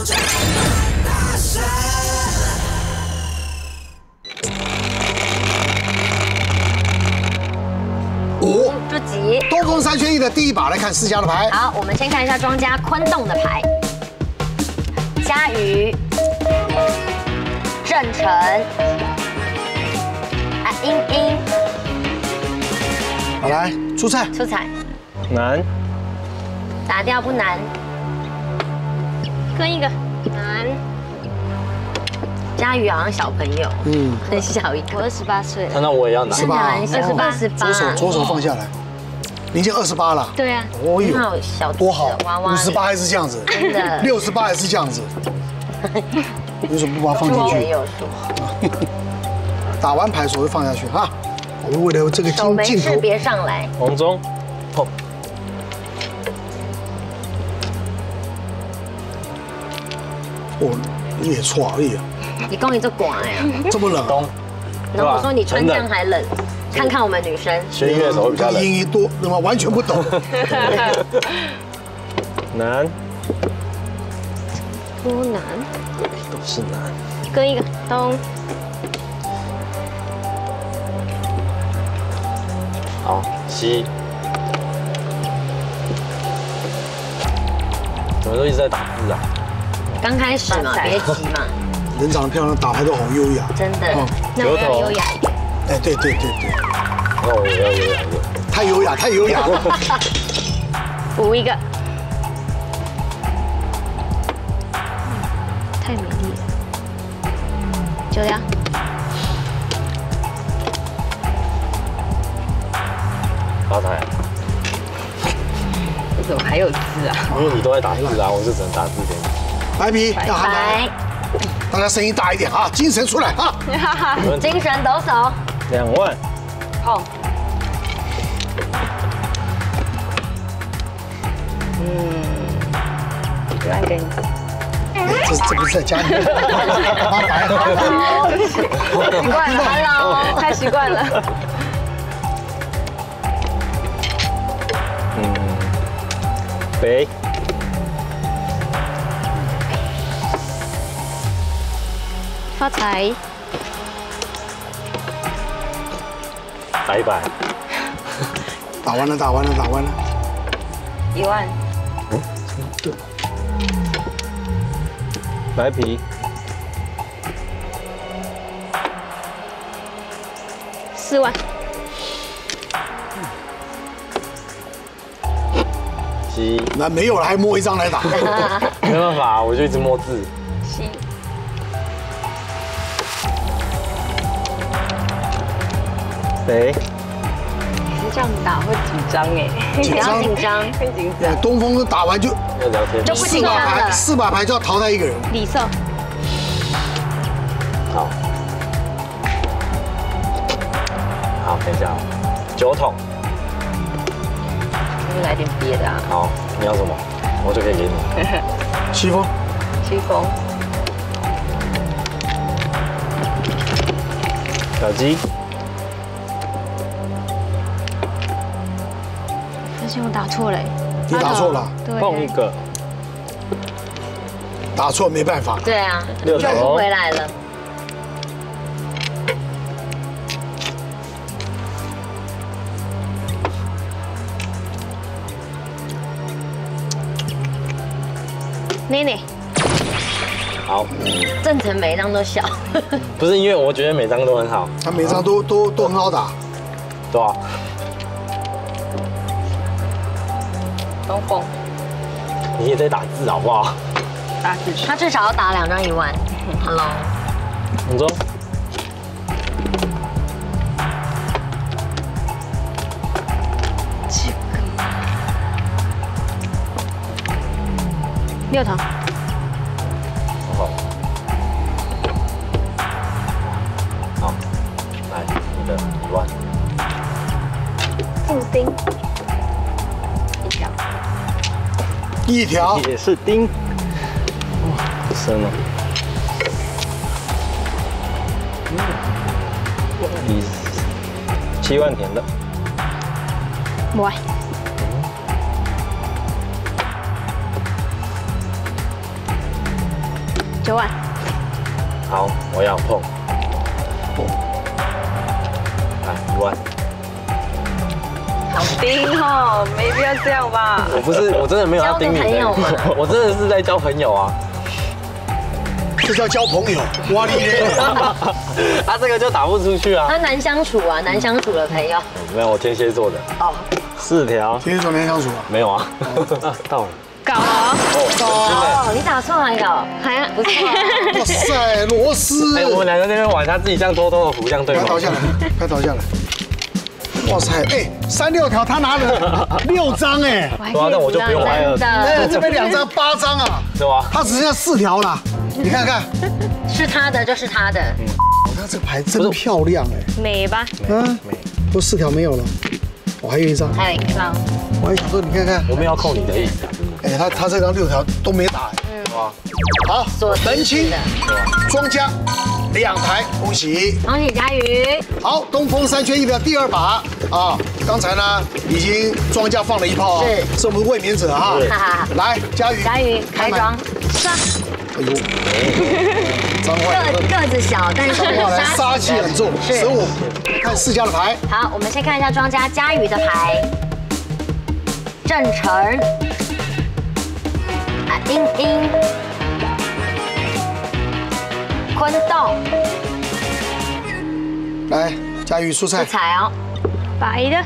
5， 不急。 东风3选1的第一把来看4家的牌。 好，我们先看一下庄家坤栋的牌。嘉瑜、郑成、英英。 好，来出菜。 出彩。 难。 打掉不难。跟一个难。嘉瑜好像小朋友，很小一个。我28岁。 看到我也要拿。 28， 28。 左手放下来。您已经28了。 对啊。 哦呦， 小多好 ，58 还是这样子， 真的 68还是这样子。为什么不把它放进去？打完牌手会放下去哈。我们为了这个手没镜头， 事别上来。 红中，碰。 哦，你也错而已啊。 你讲你这寡呀， 这么冷。 然后我说你穿这样还冷，看看我们女生。 学音乐的时候比较冷。 音一多，那么完全不懂。 难。 多难。 都是难。 跟一个东。 好，西。怎么都一直在打字啊？ 刚开始嘛，别急嘛。 人长得漂亮，打牌都好优雅。 真的。那我要优雅一点。 哎，对。 那我也要优雅一点。 太优雅了。 补一个。太美丽了。9条。 发财。 为什么还有字啊？ 因为你都在打字啊，我就只能打字给你。 白皮要喊来，大家声音大一点啊，精神出来啊！ 精神抖擞。 2万。 碰。1万给你。 这不是在家里面发牌习惯了 ，Hello， 太习惯了。 北。 发财。 打100。 打完了。 1万。 对。 白皮。 4万。 西。 那没有了，还摸一张来打。 没办法，我就一直摸字。 西。 北。 你是这样打会紧张哎， 不要紧张， 会紧张。 东风打完就要聊天， 就不紧张了。 4把牌就要淘汰一个人。 李寿。 好，等一下，9筒。 来点别的啊。 好，你要什么，我就可以给你。 西风。 小鸡。 发现我打错了。 你打错了。 碰一个。 打错没办法。 对啊， 6 救不回来了。内内。 好。 郑成每一张都小。 不是因为我觉得每张都很好。 他每张都很好打。 对啊。 东风。 你也在打字好不好？ 打字。 他至少要打2张1万。Hello。 红中。 6头。 好。好，来你的1万。 布丁。 1条。 也是丁。哇，好深哦。7万填的。 喂。 9万。 好，我要碰。来1万。 好盯哦，没必要这样吧？ 我真的没有要盯你的，我真的是在交朋友啊。 这叫交朋友，哇哩嘞！ 他这个就打不出去啊。 他难相处啊，难相处的朋友。 没有，我天蝎座的。哦，4条。 天蝎座难相处啊？ 没有啊。到了。 搞了哦，你打错了有， 还不错。 哇塞，螺丝！ 哎，我们2个那边玩，他自己这样偷偷的扶，这样对吗？ 快倒下来，快倒下来！哇塞，哎，3、6条，他拿了6张哎。 对啊，那我就不用拍了。 哎，这边2张8张啊， 对吧？ 他只剩下4条了，你看看。 是他的就是他的。 我看这个牌真漂亮哎。 美吧？ 嗯，都4条没有了，我还有1张。 还有1张。 我还想说，你看看。 我们要扣你的意思啊。 哎，他这张6条都没打。 哇。 好，门清庄家2台，恭喜！ 恭喜佳瑜！ 好，东风3缺1票第2把啊！刚才呢已经庄家放了1炮啊，是我们的卫冕者哈。来，佳瑜， 佳瑜开庄上。 哎呦，张焕个子小，但是杀气很重。15，看4家的牌。 好，我们先看一下庄家佳瑜的牌，郑成。英英，坤栋， 来，佳瑜出菜。 出彩哦， 白的。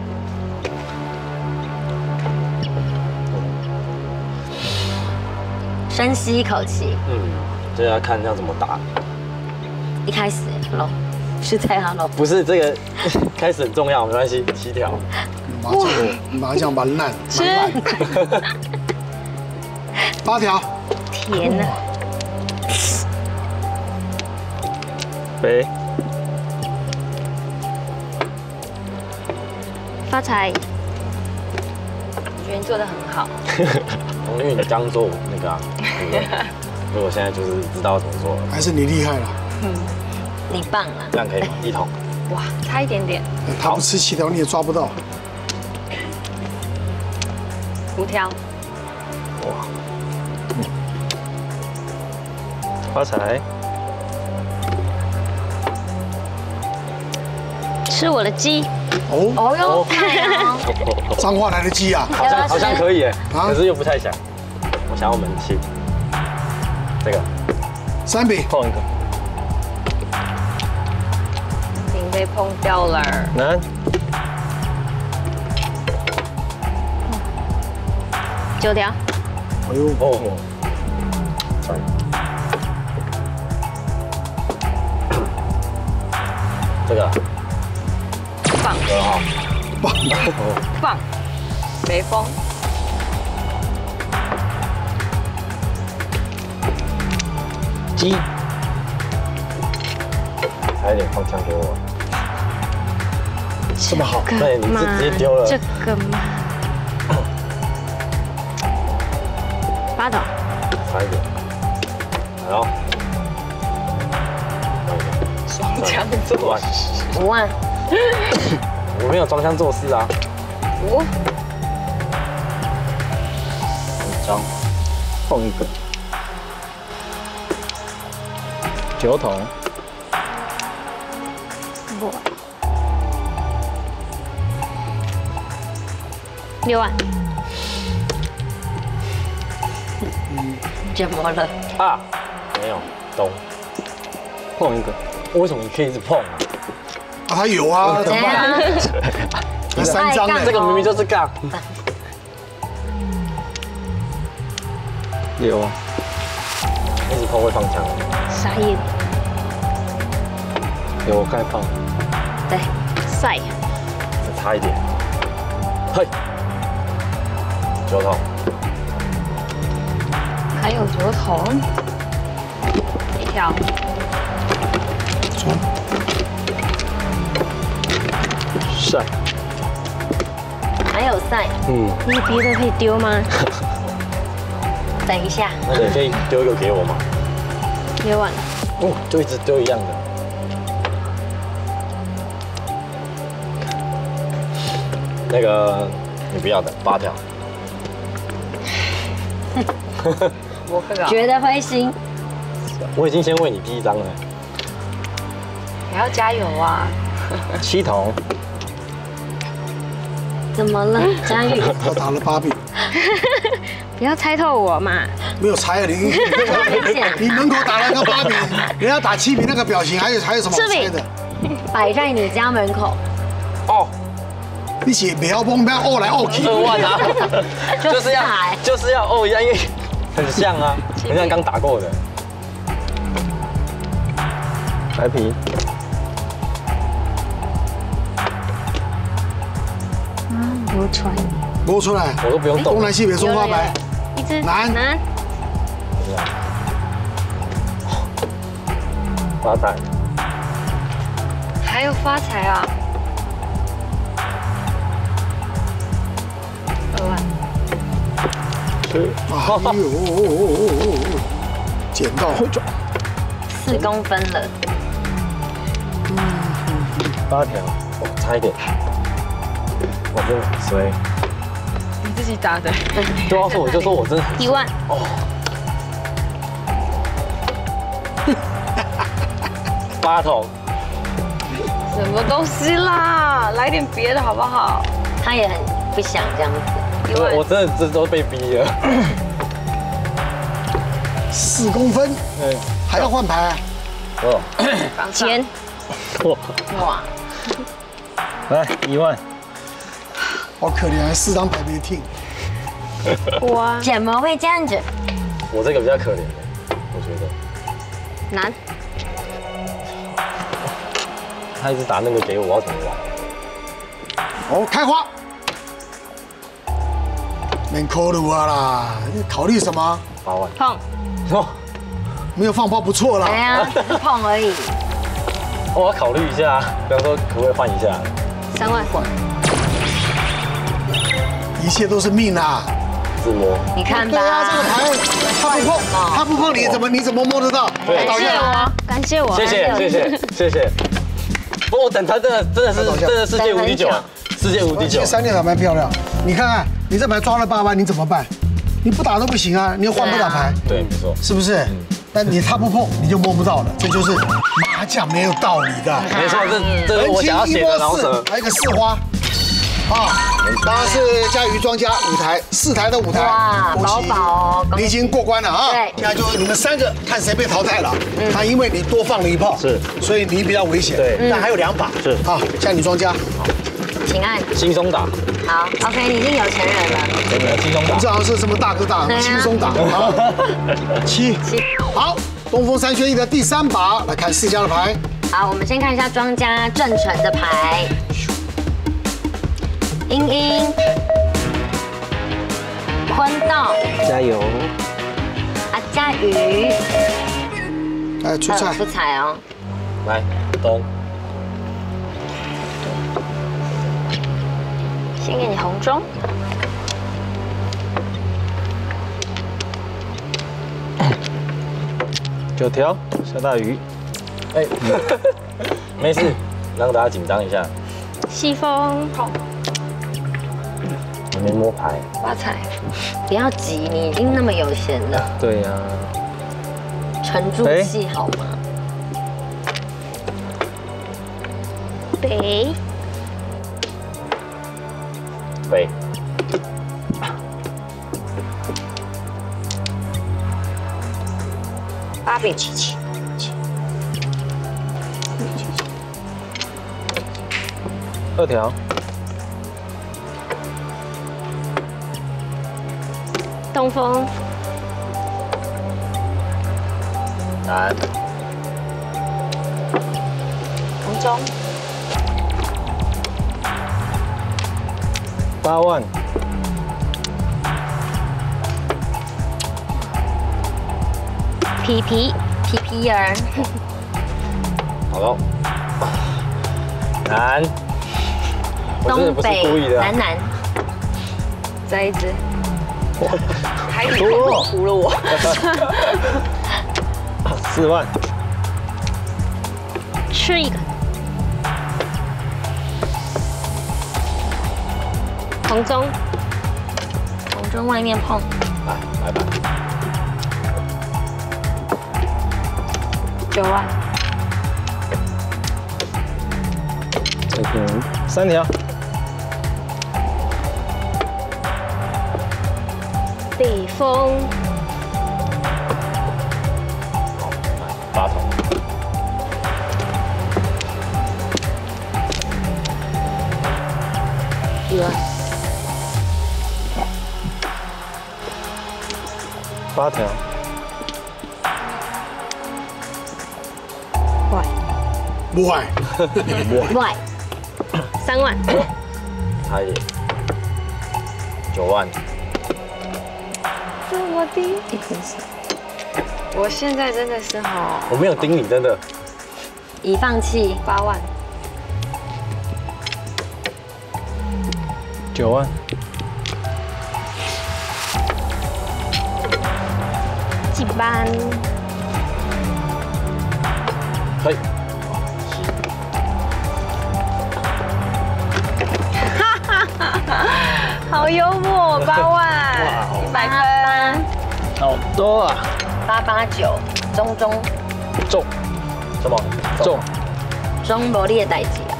深吸一口气。 这要看要怎么打。 一开始喽，是在哈喽。 不是这个，开始很重要，没关系，7条。 麻将蛮烂，蛮烂。8条。 天哪！ 飞。 发财。 我觉得你做的很好。 因为你刚做那个啊，所以我现在就是知道怎么做了。 还是你厉害了。 你棒了。 这样可以吗？1桶。 哇，差一点点。 他不吃7条你也抓不到。 5条。 哇。发财。 吃我的鸡。 哦哟， 彰化来的鸡啊， 好像可以耶，可是又不太想。我想要门清。这个。 3笔碰一个。 已经被碰掉了。 难。 9条。 哎呦哦。这个。 棒。 棒。 棒。没风。 鸡。还有点放枪给我。 这么好， 对，你是直接丢了。 这个嘛。8筒。 差一点。来哦。 双枪做 5万。 我没有装腔作势啊。 5 张，碰一个。9筒。 不。6万。 怎么了？ 啊，没有，懂。碰一个，为什么你可以一直碰啊？ 啊，他有啊，怎么办？才3张呢， 这个明明就是杠。有啊，一直碰会放枪。 傻眼。 有，我该放。 对， 赛。 只差一点。嘿，9筒。 还有9筒。 1条。 帅。 还有赛。 你别的可以丢吗？ 等一下。 那你可以丢一个给我吗 ？6万。 哦，就一直丢一样的。那个你不要的8条。 觉得灰心。 我已经先为你第一张了。 也要加油啊 7筒。 怎么了，佳宇？ 他打了8饼， 不要猜透我嘛。 没有猜啊你门口打了个8饼，人家打7饼那个表情，还有什么好猜的？ 摆在你家门口。 哦， 你是不要崩，不要哦来哦去。 2万啊，就是要哦一下，因为很像啊，很像刚打过的。白皮。 摸出来， 我都不用动。 东南西北双花牌， 一只南。 发财。 还有发财啊！2万。 哎呦，捡到 4公分了。 8条，差一点。我真的很衰。 你自己打的。 对啊，我就说我真的 1万。 哦。8筒。 什么东西啦？来点别的好不好？ 他也很不想这样子。 我真的这都被逼了。 4公分，还要换牌。 哦。 钱。哇。 来1万。 好可怜，还4张牌没听。 哇，怎么会这样子？ 我这个比较可怜的，我觉得。 难。 他一直打那个给我，我要怎么玩？ 哦，开花。免考虑啊啦，考虑什么 ？8万。 碰。 哦。 没有放炮不错啦。 哎呀，只是碰而已。 我要考虑一下，比方说可不可以换一下 ？3万。 换。一切都是命啊！ 自摸。 你看吧。 对啊，这个牌他不碰你怎么摸得到？ 感谢我，感谢我。 谢谢。不过我等他真的是世界无敌9，世界无敌9。 3连打蛮漂亮，你看看你这牌抓了8万，你怎么办？你不打都不行啊，你又换不了牌。 对，没错。 是不是？但他不碰你就摸不到了，这就是麻将没有道理的。 没错，这是我想要写的老舍。 还有一个4花。啊，当然是佳瑜庄家舞台4台的舞台， 哇，饱饱哦， 你已经过关了啊！ 对， 现在就你们3个看谁被淘汰了。他因为你多放了1炮， 是， 所以你比较危险。 对， 但还有2把。 是， 好，佳瑜庄家， 请按。 轻松打。 好 ，OK，你已经有钱人了。 真的轻松打。 这好像是什么大哥大，轻松打。好，7。好，东风3选1的第3把，来看4家的牌。 好，我们先看一下庄家郑成的牌。英英，坤道， 加油！ 佳瑜， 来出彩， 出彩哦！ 来，东， 先给你红中。 9条，下大雨。哎，没事，让大家紧张一下。 西风碰。 没摸牌， 发财， 不要急，你已经那么有钱了。 对呀， 沉住气好吗？ 北， 北， 八饼 2条。 东风， 南， 红中 ，8万， 皮儿， 好了，南， 东北，南， 再一只。海底糊了我。 4万， 吃一个。红中外面碰。 来吧。 9万。 这边3条。 避风。 8头。 1万。 8条。 坏。 不坏， 外 3万。 差一点。9万。 这么低？我现在真的是好。 我没有盯你，真的。 已放弃 8万。 9万。 几班？ 嘿。 好幽默，8万，100分， 好多啊 ！889，中中，什么中？ 中无你的代志啊！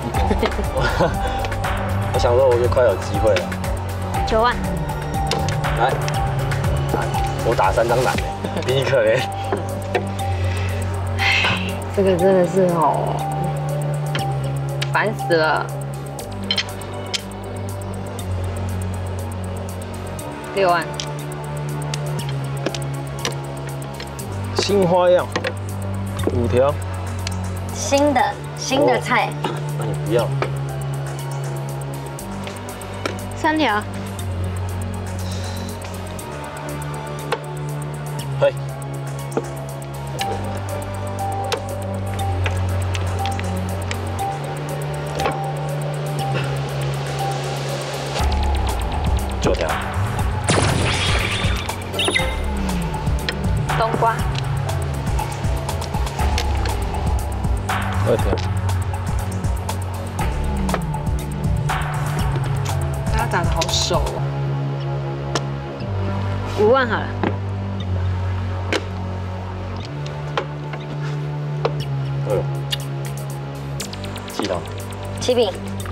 我想说我就快有机会了。 9万。 来，我打3张蓝的，比你可怜。 这个真的是哦，烦死了。6万。 新花样，5条。 新的菜。 那你不要。 3条。 嘿。9条。 冬瓜。 2条。 他打得好手哦。5万好了。 哎呦，7条。 7饼。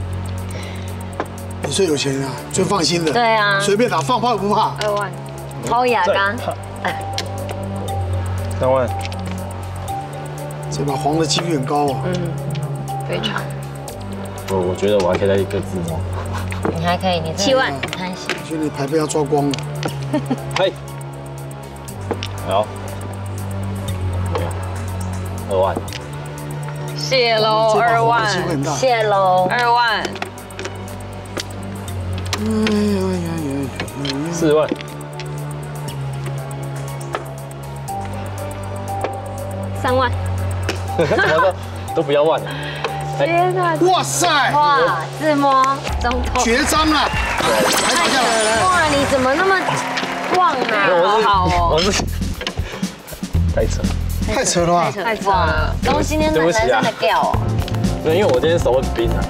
你最有钱啊，最放心的。 对啊， 随便打，放炮也不怕。 2万。 掏牙缸。 3万。 这把黄的几率很高哦。 非常。 我觉得我还可以再一个字幕。 你还可以，你 7万。 贪心。 我觉得你牌被他抓光了。 嘿。好。2万。 谢喽，2万。 机会很大。 谢喽。 2万。 4万。 3万。 怎么都不要万了。 天哪！ 哇塞！ 哇，自摸中透。 绝章了！还打下来了。 哇，你怎么那么旺啊？ 好哦。 我是太扯。 太扯了吧！ 太扯了。 东西天男生的调哦。 对，因为我今天手很冰啊。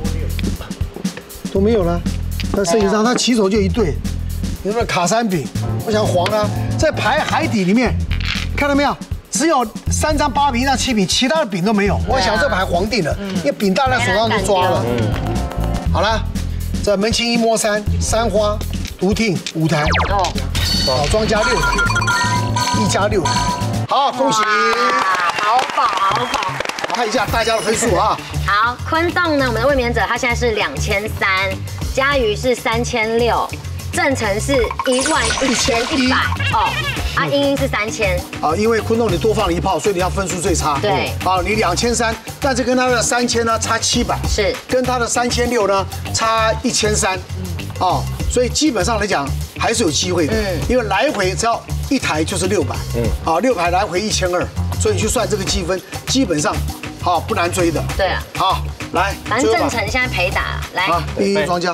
都没有了。在摄影上，他起手就一对，有没有卡3饼？我想黄啊，在牌海底里面，看到没有？只有3张8饼，1张7饼，其他的饼都没有。我想这牌黄定了，因为饼大在手上就抓了。好了，这门清1摸3，3花独听5台，老庄加6台，1加6台。好，恭喜！ 好饱，好饱。 看一下大家的分数啊。 好，坤栋呢，我们的卫冕者他现在是2300，嘉瑜是3600，郑成是11100哦。啊，英英是3000 啊，因为坤栋你多放了1炮，所以你要分数最差。 对， 好，你2300，但是跟他的3000呢差700， 是跟他的3600呢差1300，哦，所以基本上来讲还是有机会的，因为来回只要1台就是600，啊，6台来回1200，所以你去算这个积分，基本上好不难追的。 对啊， 好，来， 反正郑成现在陪打，来， 第一庄家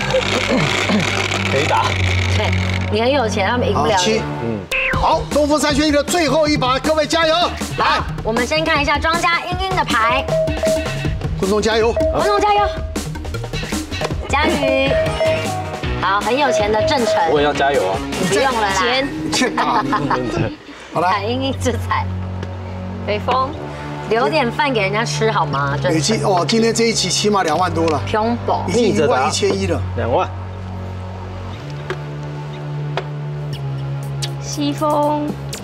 陪打， 对，你很有钱，他们赢不了你。 好，东风3选1的最后一把，各位加油！来， 我们先看一下庄家英英的牌。 坤栋加油！ 坤栋加油！嘉瑜，好，很有钱的郑成， 我也要加油啊！ 不用了啦， 欠打。好了， 英英之彩， 北风。 留点饭给人家吃好吗？ 累计哦，今天这一期起码2万多了， 平保已经11100了。 2万。 西风，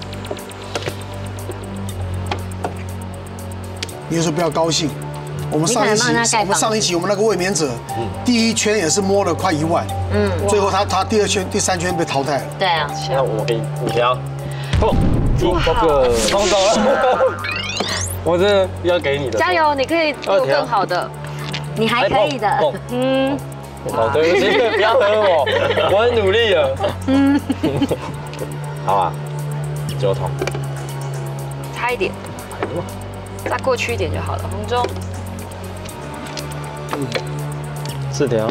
你有时候不要高兴。我们上一期我们那个卫冕者，第1圈也是摸了快1万，最后他第2圈、第3圈被淘汰了。 对啊， 那我给5条，这个冲走了，我真的要给你的。 加油，你可以有更好的， 你还可以的。 哦，对不起，不要喝我，我很努力了。好啊，9桶， 差一点，再过去一点就好了。红中 4条，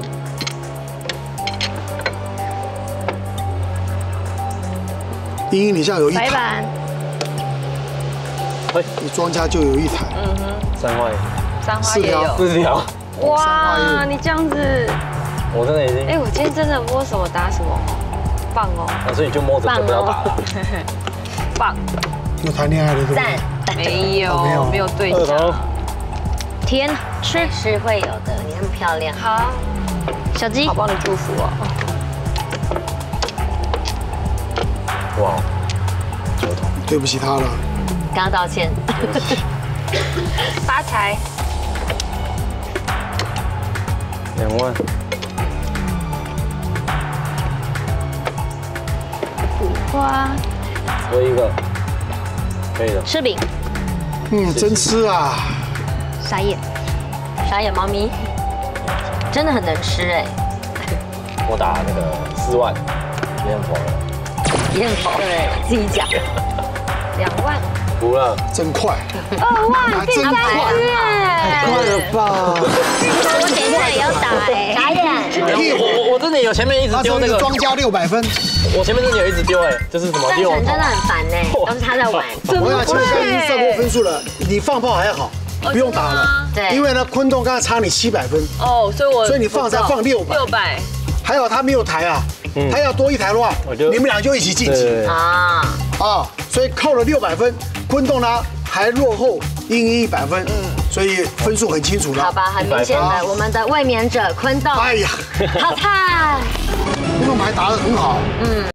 英英，你现在有1 白台， 板， 你庄家就有1台， 3块三花也有。 4条， 哇，你这样子， 我真的已经， 哎，我今天真的摸什么打什么，棒哦， 所以你就摸着就不要打了。 棒， 有谈恋爱的对不对？ 赞， 没有没有对 2 奖。 桶， 甜吃是会有的，你那么漂亮。 好， 小鸡好，帮你祝福哦。 哇，9桶， 对不起他了， 跟他道歉。 发财， 2万， 五花， 喝一个，可以的。 吃饼， 真吃啊！ 傻眼，傻眼猫咪，真的很能吃哎。 我打那个4万，也很佛了， 也很好，对，自己讲。 2万， 服了， 真快， 2万， 真快，快了吧？ 我等一下也要打哎，傻眼。 我真的有前面一直他丢那个， 这个庄家600分， 我前面真的有一直丢哎，就是什么赞 6桶， 成真的很烦哎，都是他在玩。 我想其实他已经算过分数了，你放炮还好，不用打了。 对， 因为呢，昆东刚才差你700分， 哦， 所以你放才放600， 600， 还有他没有台啊，他要多1台的话，你们俩就一起晋级啊， 所以扣了600分，昆东呢还落后英英100分，所以分数很清楚了。 好吧，很明显的，我们的卫冕者昆豆哎呀， 淘汰。 昆东牌打得很好，